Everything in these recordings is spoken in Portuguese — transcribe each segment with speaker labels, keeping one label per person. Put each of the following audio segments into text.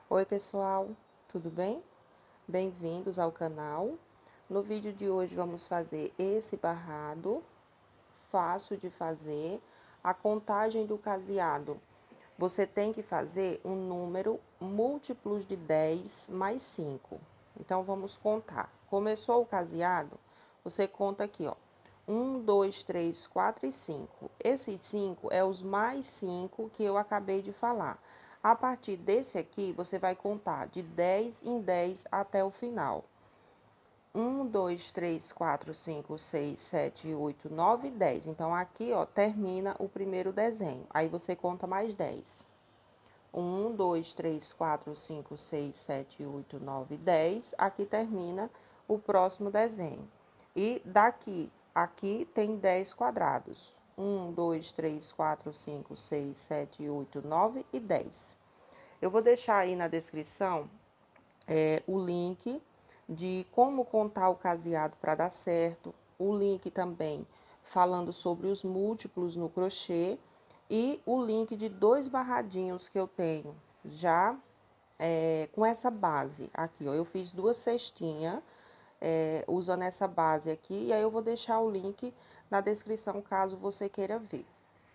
Speaker 1: Oi pessoal, tudo bem? Bem-vindos ao canal. No vídeo de hoje vamos fazer esse barrado, fácil de fazer, a contagem do caseado. Você tem que fazer um número múltiplos de 10 mais 5. Então vamos contar. Começou o caseado, você conta aqui, ó. 1, 2, 3, 4 e 5. Esses 5 é os mais 5 que eu acabei de falar. A partir desse aqui, você vai contar de 10 em 10 até o final. 1, 2, 3, 4, 5, 6, 7, 8, 9, 10. Então, aqui, ó, termina o primeiro desenho. Aí, você conta mais 10. 1, 2, 3, 4, 5, 6, 7, 8, 9, 10. Aqui termina o próximo desenho. E daqui, aqui tem 10 quadrados. 1, 2, 3, 4, 5, 6, 7, 8, 9 e 10. Eu vou deixar aí na descrição o link de como contar o caseado para dar certo, o link também falando sobre os múltiplos no crochê e o link de 2 barradinhos que eu tenho já com essa base aqui, ó. Eu fiz 2 cestinhas usando essa base aqui, e aí eu vou deixar o link na descrição caso você queira ver.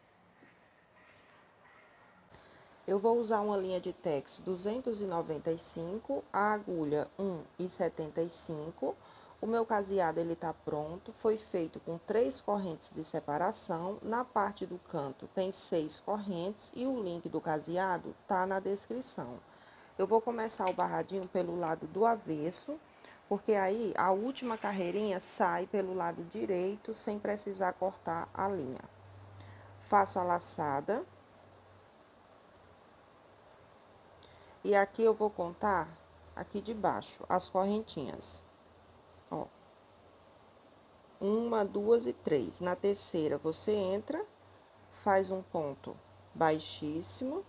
Speaker 1: Eu vou usar uma linha de tex 295, a agulha 1,75. O meu caseado ele tá pronto, foi feito com 3 correntes de separação. Na parte do canto tem 6 correntes e o link do caseado tá na descrição. Eu vou começar o barradinho pelo lado do avesso, porque aí a última carreirinha sai pelo lado direito sem precisar cortar a linha. Faço a laçada. E aqui eu vou contar aqui de baixo as correntinhas. Ó. 1, 2 e 3. Na terceira você entra, faz um ponto baixíssimo.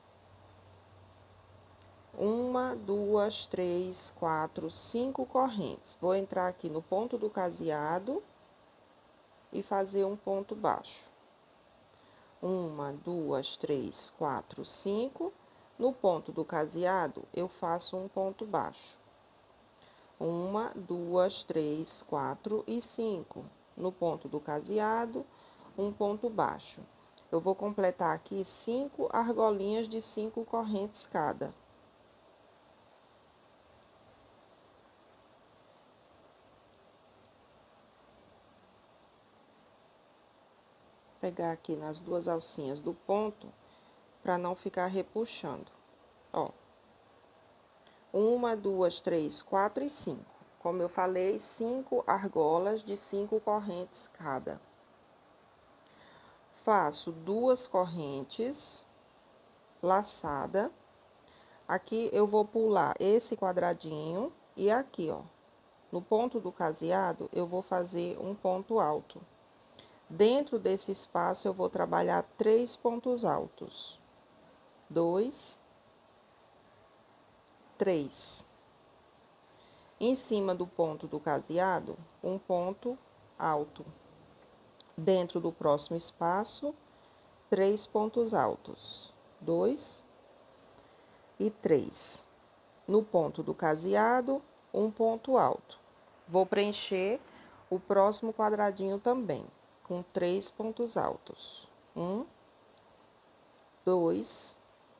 Speaker 1: 1, 2, 3, 4, 5 correntes. Vou entrar aqui no ponto do caseado e fazer um ponto baixo. 1, 2, 3, 4, 5. No ponto do caseado, eu faço um ponto baixo. 1, 2, 3, 4 e 5. No ponto do caseado, um ponto baixo. Eu vou completar aqui 5 argolinhas de 5 correntes cada. Pegar aqui nas 2 alcinhas do ponto, para não ficar repuxando. Ó. 1, 2, 3, 4 e 5. Como eu falei, 5 argolas de 5 correntes cada. Faço 2 correntes, laçada. Aqui eu vou pular esse quadradinho e aqui, ó, no ponto do caseado, eu vou fazer um ponto alto. Dentro desse espaço, eu vou trabalhar 3 pontos altos. 2, 3. Em cima do ponto do caseado, um ponto alto. Dentro do próximo espaço, 3 pontos altos. 2 e 3. No ponto do caseado, um ponto alto. Vou preencher o próximo quadradinho também, com 3 pontos altos. 1, 2,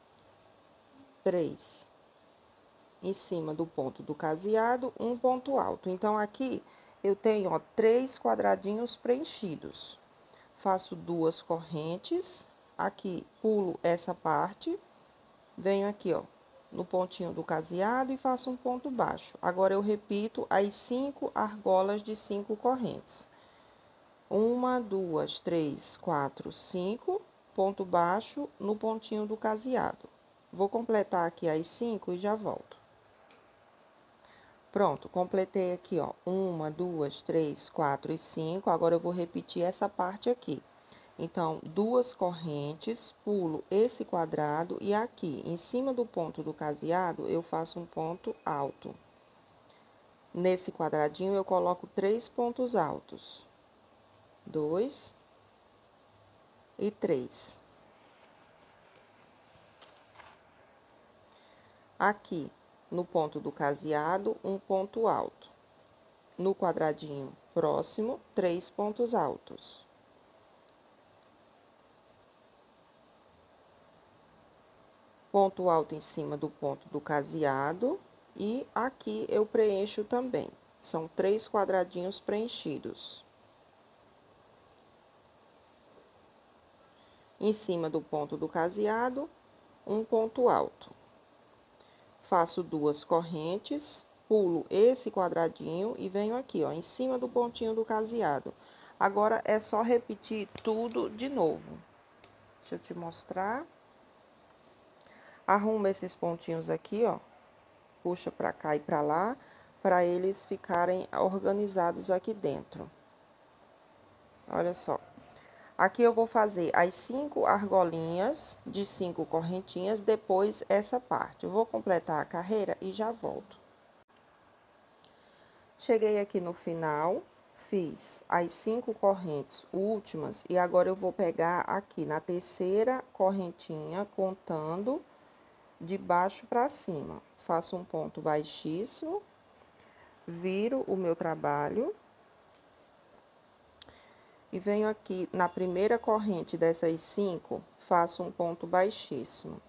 Speaker 1: 3. Em cima do ponto do caseado, um ponto alto. Então, aqui eu tenho, ó, 3 quadradinhos preenchidos. Faço 2 correntes, aqui pulo essa parte, venho aqui, ó, no pontinho do caseado e faço um ponto baixo. Agora, eu repito as 5 argolas de 5 correntes. 1, 2, 3, 4, 5, ponto baixo no pontinho do caseado. Vou completar aqui as 5 e já volto. Pronto, completei aqui, ó, 1, 2, 3, 4 e 5. Agora, eu vou repetir essa parte aqui. Então, 2 correntes, pulo esse quadrado e aqui, em cima do ponto do caseado, eu faço um ponto alto. Nesse quadradinho, eu coloco 3 pontos altos. 2 e 3. Aqui, no ponto do caseado, um ponto alto. No quadradinho próximo, 3 pontos altos. Ponto alto em cima do ponto do caseado e aqui eu preencho também. São 3 quadradinhos preenchidos. Em cima do ponto do caseado, um ponto alto. Faço 2 correntes, pulo esse quadradinho e venho aqui, ó, em cima do pontinho do caseado. Agora, é só repetir tudo de novo. Deixa eu te mostrar. Arruma esses pontinhos aqui, ó. Puxa pra cá e pra lá, para eles ficarem organizados aqui dentro. Olha só. Aqui eu vou fazer as 5 argolinhas de 5 correntinhas, depois essa parte. Eu vou completar a carreira e já volto. Cheguei aqui no final, fiz as 5 correntes últimas e agora eu vou pegar aqui na terceira correntinha, contando de baixo para cima. Faço um ponto baixíssimo, viro o meu trabalho. E venho aqui na primeira corrente dessas 5, faço um ponto baixíssimo.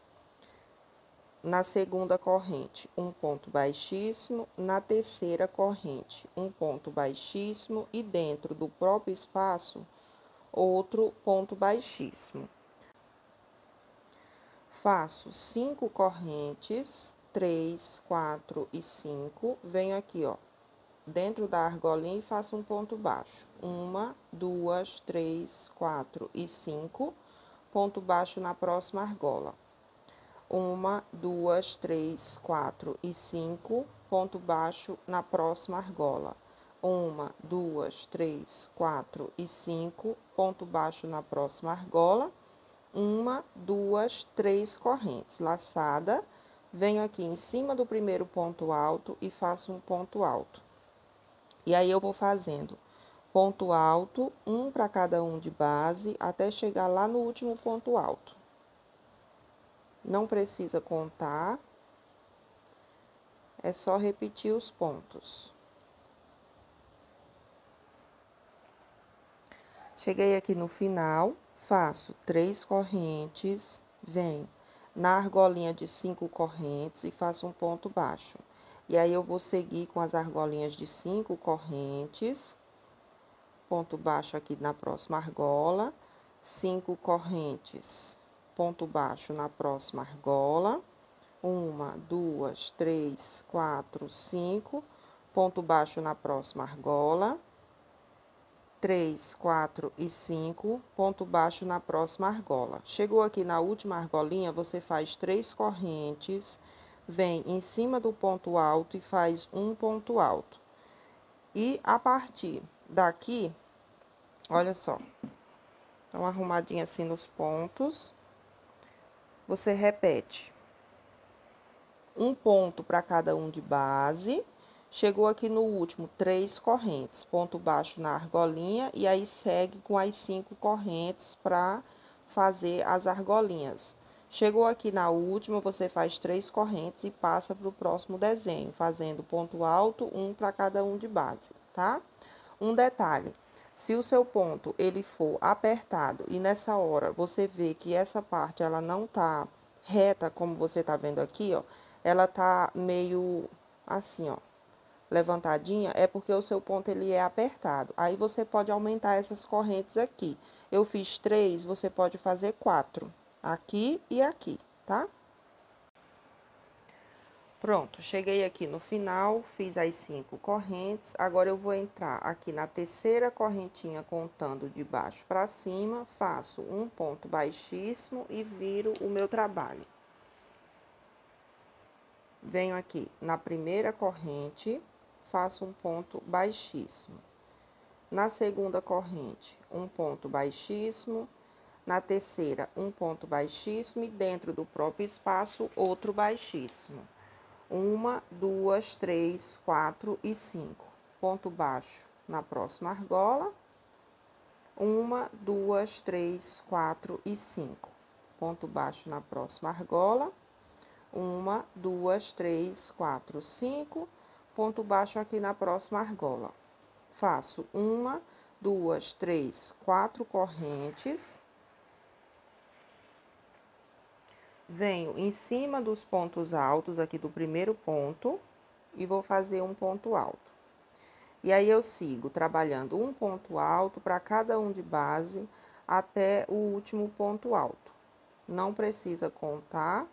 Speaker 1: Na segunda corrente, um ponto baixíssimo. Na terceira corrente, um ponto baixíssimo. E dentro do próprio espaço, outro ponto baixíssimo. Faço 5 correntes, 3, 4 e 5. Venho aqui, ó, dentro da argolinha e faço um ponto baixo. 1, 2, 3, 4 e 5. Ponto baixo na próxima argola. 1, 2, 3, 4 e 5. Ponto baixo na próxima argola. 1, 2, 3, 4 e 5. Ponto baixo na próxima argola. 1, 2, 3 correntes. Laçada. Venho aqui em cima do primeiro ponto alto e faço um ponto alto. E aí, eu vou fazendo ponto alto, um para cada um de base, até chegar lá no último ponto alto. Não precisa contar, é só repetir os pontos. Cheguei aqui no final, faço 3 correntes, venho na argolinha de 5 correntes e faço um ponto baixo. E aí, eu vou seguir com as argolinhas de 5 correntes, ponto baixo aqui na próxima argola, 5 correntes, ponto baixo na próxima argola, 1, 2, 3, 4, 5, ponto baixo na próxima argola, 3, 4 e 5, ponto baixo na próxima argola. Chegou aqui na última argolinha, você faz 3 correntes, vem em cima do ponto alto e faz um ponto alto. E a partir daqui, olha só, então arrumadinha assim nos pontos, você repete um ponto para cada um de base. Chegou aqui no último, 3 correntes, ponto baixo na argolinha, e aí segue com as 5 correntes para fazer as argolinhas. Chegou aqui na última, você faz 3 correntes e passa para o próximo desenho, fazendo ponto alto, um para cada um de base, tá? Um detalhe, se o seu ponto ele for apertado e nessa hora você vê que essa parte ela não tá reta, como você tá vendo aqui, ó, ela tá meio assim, ó, levantadinha, é porque o seu ponto ele é apertado. Aí você pode aumentar essas correntes aqui. Eu fiz 3, você pode fazer 4, aqui e aqui, tá? Pronto, cheguei aqui no final, fiz as 5 correntes. Agora, eu vou entrar aqui na terceira correntinha, contando de baixo para cima, faço um ponto baixíssimo e viro o meu trabalho. Venho aqui na primeira corrente, faço um ponto baixíssimo. Na segunda corrente, um ponto baixíssimo. Na terceira, um ponto baixíssimo e dentro do próprio espaço, outro baixíssimo. 1, 2, 3, 4 e 5. Ponto baixo na próxima argola. 1, 2, 3, 4 e 5. Ponto baixo na próxima argola. 1, 2, 3, 4, 5, ponto baixo aqui na próxima argola. Faço 1, 2, 3, 4 correntes. Venho em cima dos pontos altos aqui do primeiro ponto e vou fazer um ponto alto. E aí eu sigo trabalhando um ponto alto para cada um de base até o último ponto alto. Não precisa contar.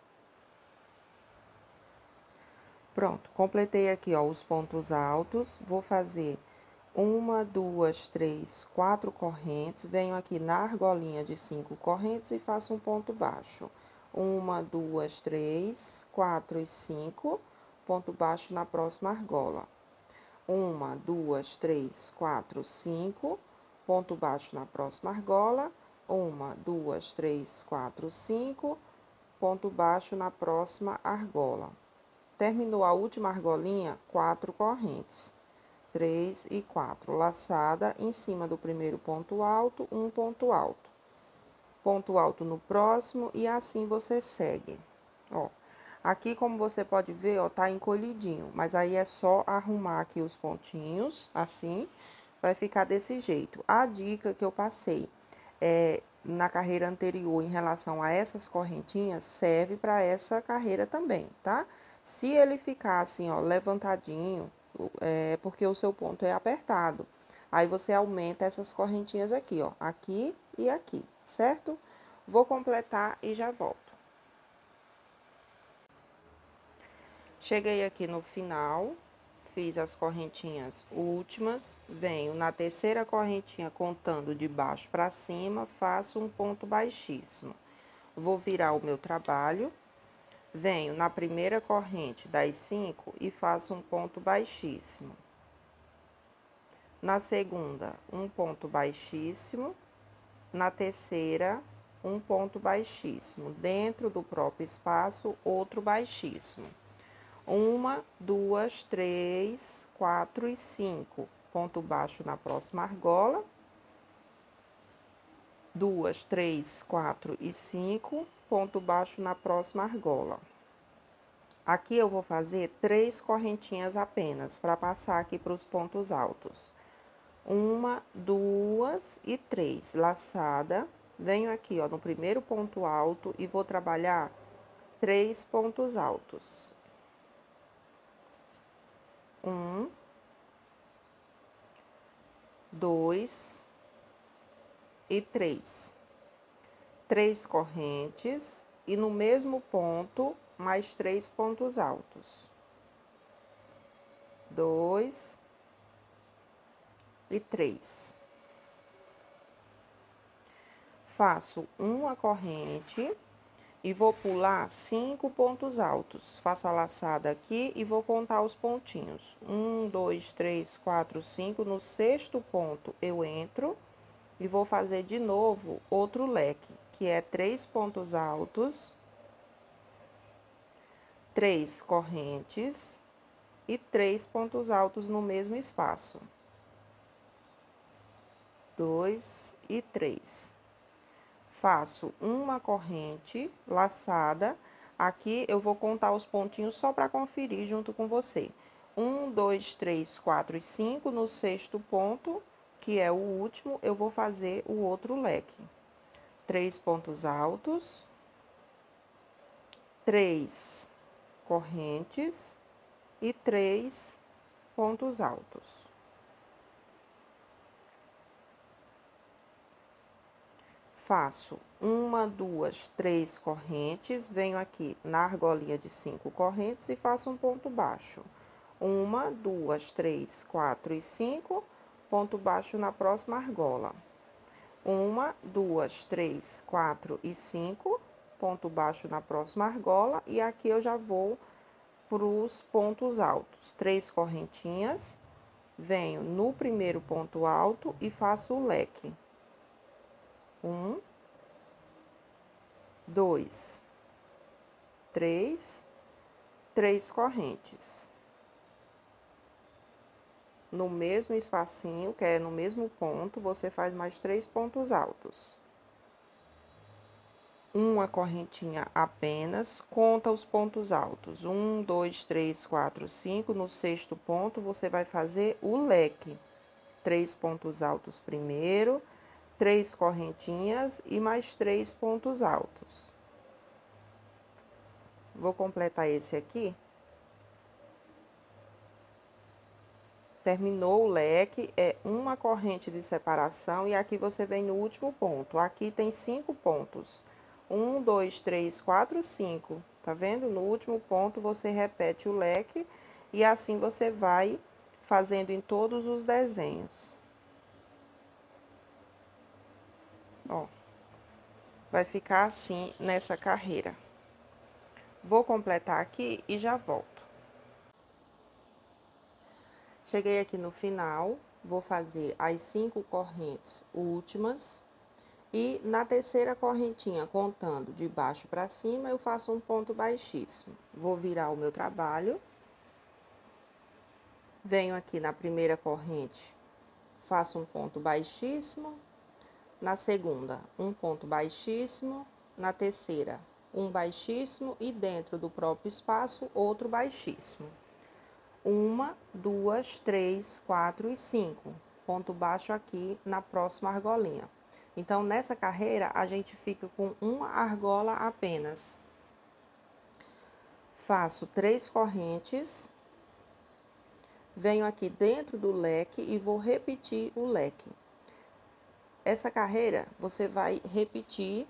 Speaker 1: Pronto, completei aqui, ó, os pontos altos. Vou fazer 1, 2, 3, 4 correntes. Venho aqui na argolinha de 5 correntes e faço um ponto baixo. 1, 2, 3, 4 e 5, ponto baixo na próxima argola. 1, 2, 3, 4, 5, ponto baixo na próxima argola. 1, 2, 3, 4, 5, ponto baixo na próxima argola. Terminou a última argolinha, 4 correntes. 3 e 4, laçada em cima do primeiro ponto alto, um ponto alto. Ponto alto no próximo e assim você segue. Ó, aqui como você pode ver, ó, tá encolhidinho, mas aí é só arrumar aqui os pontinhos, assim, vai ficar desse jeito. A dica que eu passei na carreira anterior em relação a essas correntinhas serve para essa carreira também, tá? Se ele ficar assim, ó, levantadinho, é porque o seu ponto é apertado. Aí você aumenta essas correntinhas aqui, ó, aqui e aqui, certo? Vou completar e já volto. Cheguei aqui no final, fiz as correntinhas últimas, venho na terceira correntinha contando de baixo para cima, faço um ponto baixíssimo. Vou virar o meu trabalho, venho na primeira corrente das 5 e faço um ponto baixíssimo. Na segunda, um ponto baixíssimo. Na terceira, um ponto baixíssimo. Dentro do próprio espaço, outro baixíssimo. 1, 2, 3, 4 e 5. Ponto baixo na próxima argola. 2, 3, 4 e 5. Ponto baixo na próxima argola. Aqui eu vou fazer 3 correntinhas apenas, para passar aqui para os pontos altos. 1, 2 e 3, laçada. Venho aqui, ó, no primeiro ponto alto e vou trabalhar 3 pontos altos. 1, 2 e 3. 3 correntes e no mesmo ponto, mais 3 pontos altos. 2 e 3. Faço uma corrente e vou pular 5 pontos altos. Faço a laçada aqui e vou contar os pontinhos. 1, 2, 3, 4, 5. No sexto ponto eu entro e vou fazer de novo outro leque, que é 3 pontos altos, 3 correntes e 3 pontos altos no mesmo espaço. 2 e 3. Faço uma corrente laçada. Aqui eu vou contar os pontinhos só para conferir junto com você. 1, 2, 3, 4 e 5. No sexto ponto, que é o último, eu vou fazer o outro leque. 3 pontos altos, 3 correntes e 3 pontos altos. Faço 1, 2, 3 correntes, venho aqui na argolinha de 5 correntes e faço um ponto baixo. 1, 2, 3, 4 e 5, ponto baixo na próxima argola. 1, 2, 3, 4 e 5, ponto baixo na próxima argola. E aqui eu já vou para os pontos altos. 3 correntinhas, venho no primeiro ponto alto e faço o leque. 1, 2, 3, 3 correntes. No mesmo espacinho, que é no mesmo ponto, você faz mais 3 pontos altos. uma correntinha apenas, conta os pontos altos. 1, 2, 3, 4, 5. No sexto ponto, você vai fazer o leque. 3 pontos altos primeiro, 3 correntinhas e mais 3 pontos altos. Vou completar esse aqui. Terminou o leque, é uma corrente de separação e aqui você vem no último ponto. Aqui tem 5 pontos. 1, 2, 3, 4, 5. Tá vendo? No último ponto você repete o leque e assim você vai fazendo em todos os desenhos. Ó, vai ficar assim nessa carreira. Vou completar aqui e já volto. Cheguei aqui no final, vou fazer as 5 correntes últimas. E na terceira correntinha, contando de baixo para cima, eu faço um ponto baixíssimo. Vou virar o meu trabalho. Venho aqui na primeira corrente, faço um ponto baixíssimo. Na segunda, um ponto baixíssimo. Na terceira, um baixíssimo. E dentro do próprio espaço, outro baixíssimo. 1, 2, 3, 4 e 5. Ponto baixo aqui na próxima argolinha. Então, nessa carreira, a gente fica com uma argola apenas. Faço 3 correntes, venho aqui dentro do leque e vou repetir o leque. Essa carreira, você vai repetir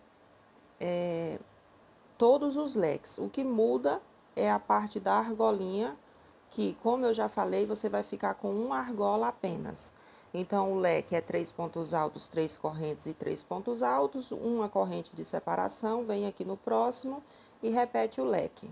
Speaker 1: todos os leques. O que muda é a parte da argolinha, que, como eu já falei, você vai ficar com uma argola apenas. Então, o leque é 3 pontos altos, 3 correntes e 3 pontos altos, uma corrente de separação, vem aqui no próximo e repete o leque.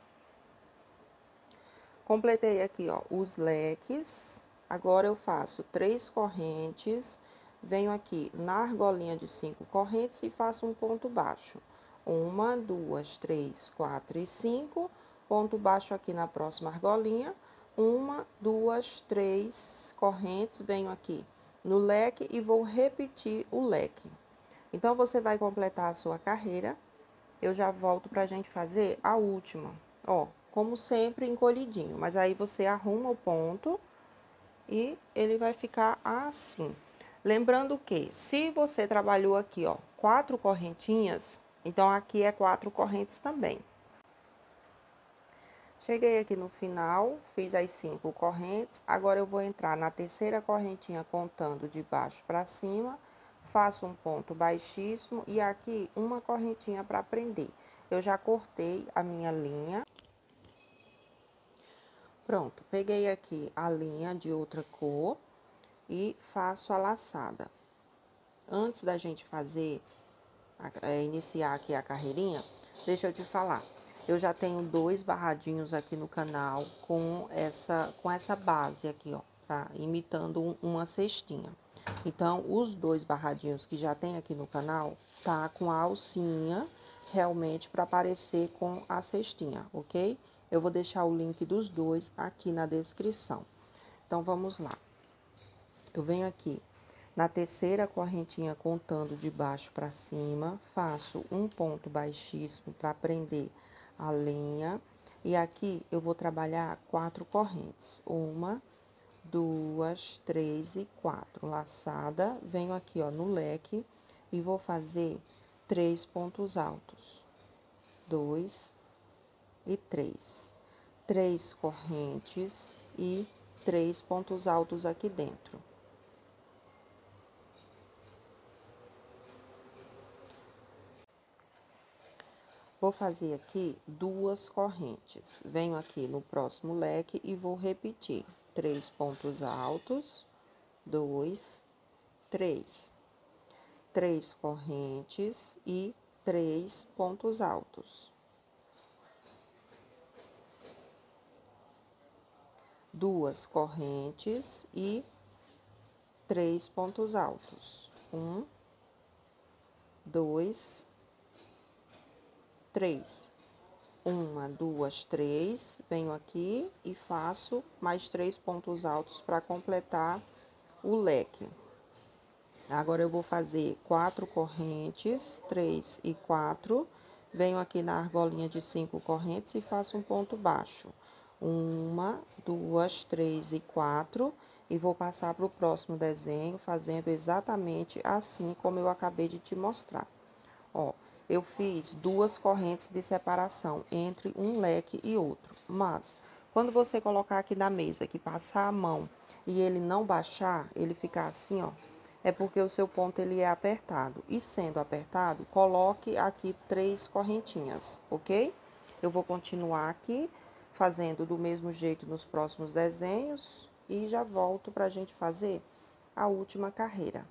Speaker 1: Completei aqui, ó, os leques. Agora, eu faço 3 correntes, venho aqui na argolinha de 5 correntes e faço um ponto baixo. 1, 2, 3, 4 e 5. Ponto baixo aqui na próxima argolinha. 1, 2, 3 correntes, venho aqui no leque e vou repetir o leque. Então, você vai completar a sua carreira. Eu já volto pra gente fazer a última. Ó, como sempre, encolhidinho. Mas aí você arruma o ponto e ele vai ficar assim. Lembrando que, se você trabalhou aqui, ó, 4 correntinhas, então aqui é 4 correntes também. Cheguei aqui no final, fiz as 5 correntes, agora eu vou entrar na terceira correntinha contando de baixo para cima, faço um ponto baixíssimo e aqui uma correntinha para prender. Eu já cortei a minha linha. Pronto, peguei aqui a linha de outra cor e faço a laçada. Antes da gente fazer, iniciar aqui a carreirinha, deixa eu te falar. Eu já tenho 2 barradinhos aqui no canal com essa base aqui, ó, tá? Imitando uma cestinha. Então, os 2 barradinhos que já tem aqui no canal, tá com a alcinha realmente para parecer com a cestinha, ok? Eu vou deixar o link dos 2 aqui na descrição. Então, vamos lá. Eu venho aqui na terceira correntinha contando de baixo para cima, faço um ponto baixíssimo para prender a linha. E aqui eu vou trabalhar 4 correntes. 1, 2, 3 e 4. Laçada, venho aqui, ó, no leque e vou fazer 3 pontos altos. 2 e 3. 3 correntes e 3 pontos altos aqui dentro. Vou fazer aqui 2 correntes. Venho aqui no próximo leque e vou repetir 3 pontos altos, 2, 3. 3 correntes e 3 pontos altos. 2 correntes e 3 pontos altos. 1, 2, 3. 1, 2, 3. Venho aqui e faço mais 3 pontos altos para completar o leque. Agora, eu vou fazer 4 correntes, 3 e 4. Venho aqui na argolinha de 5 correntes e faço um ponto baixo. 1, 2, 3 e 4. E vou passar para o próximo desenho, fazendo exatamente assim como eu acabei de te mostrar. Ó, eu fiz 2 correntes de separação entre um leque e outro. Mas, quando você colocar aqui na mesa, que passar a mão e ele não baixar, ele ficar assim, ó, é porque o seu ponto ele é apertado. E sendo apertado, coloque aqui 3 correntinhas, ok? Eu vou continuar aqui, fazendo do mesmo jeito nos próximos desenhos e já volto para a gente fazer a última carreira.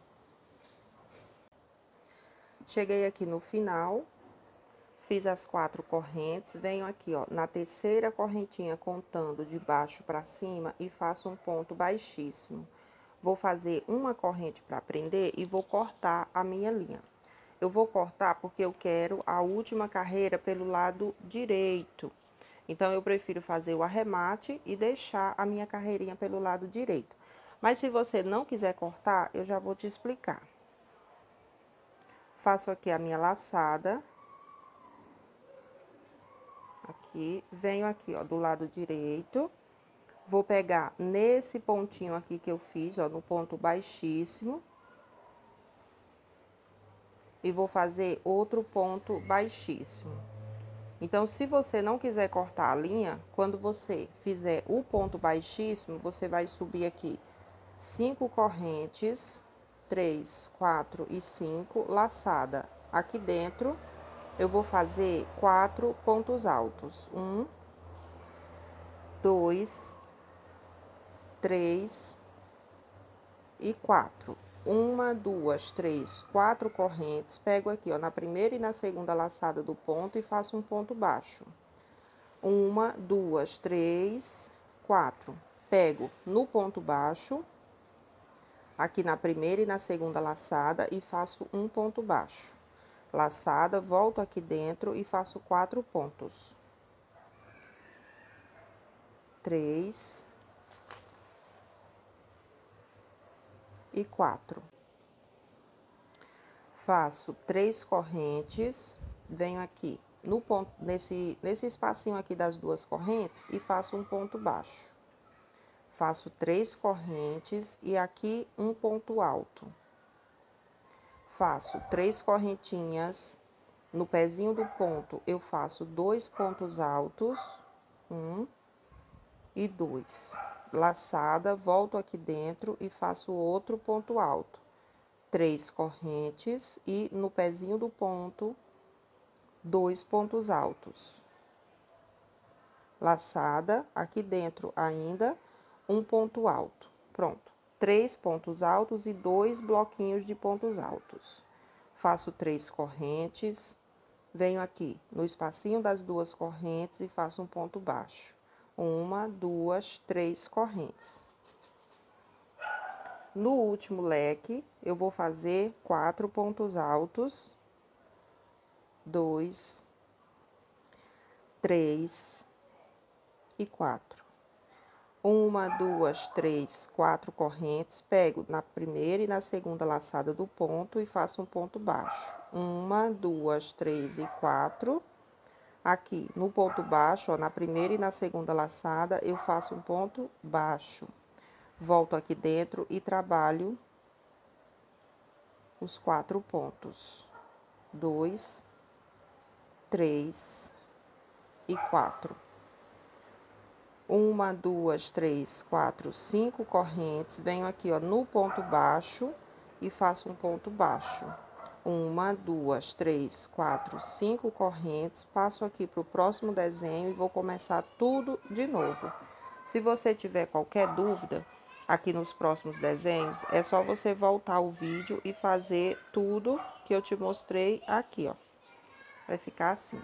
Speaker 1: Cheguei aqui no final, fiz as 4 correntes, venho aqui, ó, na terceira correntinha contando de baixo para cima e faço um ponto baixíssimo. Vou fazer uma corrente para prender e vou cortar a minha linha. Eu vou cortar porque eu quero a última carreira pelo lado direito. Então, eu prefiro fazer o arremate e deixar a minha carreirinha pelo lado direito. Mas se você não quiser cortar, eu já vou te explicar. Faço aqui a minha laçada. Aqui, venho aqui, ó, do lado direito. Vou pegar nesse pontinho aqui que eu fiz, ó, no ponto baixíssimo. E vou fazer outro ponto baixíssimo. Então, se você não quiser cortar a linha, quando você fizer o ponto baixíssimo, você vai subir aqui 5 correntes, 3, 4 e 5, laçada. Aqui dentro, eu vou fazer 4 pontos altos. 1, 2, 3 e 4. 1, 2, 3, 4 correntes. Pego aqui, ó, na primeira e na segunda laçada do ponto e faço um ponto baixo. 1, 2, 3, 4. Pego no ponto baixo, aqui na primeira e na segunda laçada e faço um ponto baixo. Laçada, volto aqui dentro e faço 4 pontos. 3 e 4. Faço 3 correntes, venho aqui no ponto, nesse espacinho aqui das 2 correntes e faço um ponto baixo. Faço 3 correntes e aqui um ponto alto. Faço 3 correntinhas, no pezinho do ponto eu faço 2 pontos altos, 1 e 2. Laçada, volto aqui dentro e faço outro ponto alto. 3 correntes e no pezinho do ponto, 2 pontos altos. Laçada, aqui dentro ainda, um ponto alto. Pronto. 3 pontos altos e 2 bloquinhos de pontos altos. Faço 3 correntes, venho aqui no espacinho das 2 correntes e faço um ponto baixo. 1, 2, 3 correntes. No último leque, eu vou fazer 4 pontos altos, 2, 3 e 4. 1, 2, 3, 4 correntes, pego na primeira e na segunda laçada do ponto e faço um ponto baixo. 1, 2, 3 e 4. Aqui no ponto baixo, ó, na primeira e na segunda laçada, eu faço um ponto baixo. Volto aqui dentro e trabalho os 4 pontos. 2, 3 e 4. 1, 2, 3, 4, 5 correntes. Venho aqui, ó, no ponto baixo e faço um ponto baixo. 1, 2, 3, 4, 5 correntes. Passo aqui para o próximo desenho e vou começar tudo de novo. Se você tiver qualquer dúvida aqui nos próximos desenhos, é só você voltar o vídeo e fazer tudo que eu te mostrei aqui, ó. Vai ficar assim.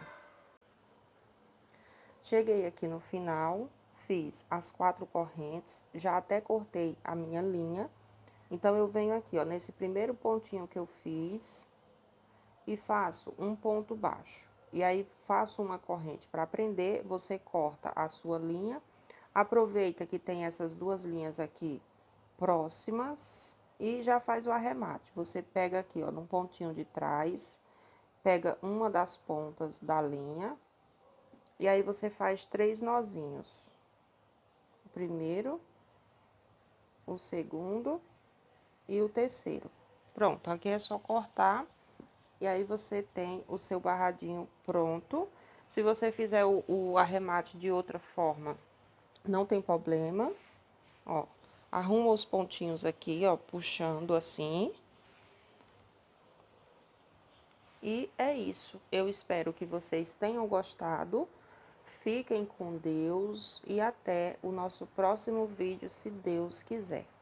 Speaker 1: Cheguei aqui no final, fiz as 4 correntes, já até cortei a minha linha. Então, eu venho aqui, ó, nesse primeiro pontinho que eu fiz e faço um ponto baixo. E aí, faço uma corrente para prender, você corta a sua linha. Aproveita que tem essas 2 linhas aqui próximas e já faz o arremate. Você pega aqui, ó, no pontinho de trás, pega uma das pontas da linha e aí você faz 3 nozinhos. O primeiro, o segundo e o terceiro. Pronto, aqui é só cortar e aí você tem o seu barradinho pronto. Se você fizer o arremate de outra forma, não tem problema. Ó, arruma os pontinhos aqui, ó, puxando assim. E é isso. Eu espero que vocês tenham gostado. Fiquem com Deus e até o nosso próximo vídeo, se Deus quiser.